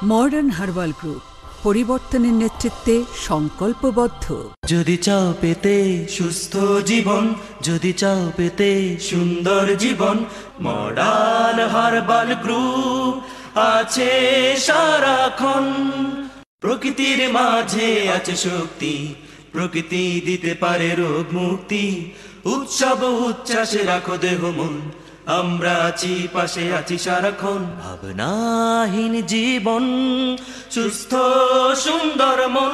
Modern herbal group পরিবর্তনের নেতৃত্বে সংকল্পবদ্ধ। যদি চাও পেতে সুস্থ জীবন, যদি চাও পেতে সুন্দর জীবন, মডার্ন হার্বাল গ্রুপ আছে সারাক্ষণ। প্রকৃতির মাঝে আছে শক্তি, প্রকৃতি দিতে পারে রোগ মুক্তি। উৎসব উচ্ছ্বাসে রাখো দেহ মন, আমরা আছি পাশে আছি সারাক্ষণ। ভাবনাহীন জীবন, সুস্থ সুন্দর মন।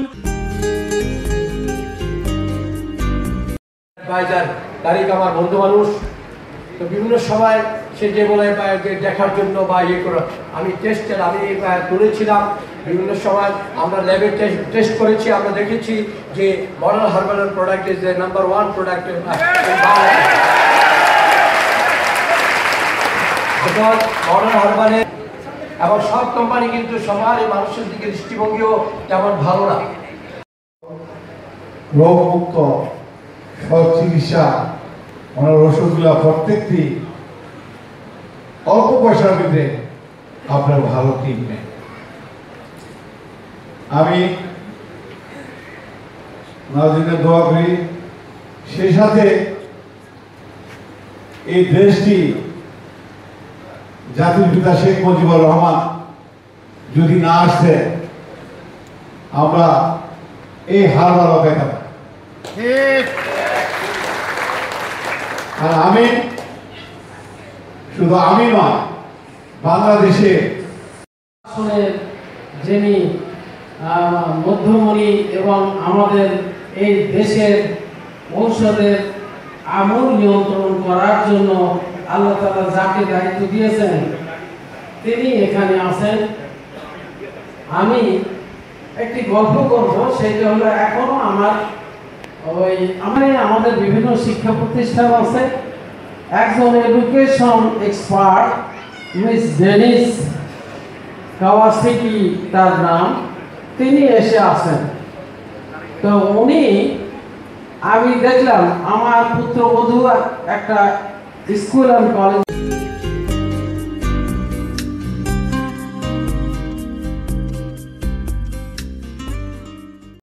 ভাইজান তারিখ আমার বন্ধু মানুষ, তো বিভিন্ন সময় সে যে বলে দেখার জন্য বা ইয়ে করে আমি তুলেছিলাম। বিভিন্ন সময় আমরা ল্যাবে টেস্ট করেছি, আমরা দেখেছি যে modern herbal product is the number 1 product in modern হার্বালের। এবং সব কোম্পানি কিন্তু সবার মানুষের দিকে দৃষ্টিভঙ্গিও তেমন ভালো না। রোগমুক্ত চিকিৎসা ওনার ওষুধগুলা প্রত্যেকটি অল্প পয়সার ভিতরে আপনার ভালো ট্রিটমেন্ট। আমি ওনার দোয়া করি, সেই সাথে এই দেশটি জাতির পিতা শেখ মুজিবুর রহমান যদি না আসতে আমরা এই হারবাল পেতাম। আর আমি শুধু আমি নয়, বাংলাদেশে যিনি মধ্যমণি এবং আমাদের এই দেশের ঔষধের আমূল নিয়ন্ত্রণ করার জন্য আল্লাহ তাআলা যাকে দায়িত্ব দিয়েছেন তিনি এখানে আছেন। আমি একটি গল্প করব, সেটা হলো এখনো আমাদের বিভিন্ন শিক্ষা প্রতিষ্ঠান আছে। একজন education expert miss Denise Kawasaki তার নাম, তিনি এসে আছেন। তো আমি দেখলাম আমার পুত্রবধূ একটা স্কুল অ্যান্ড কলেজ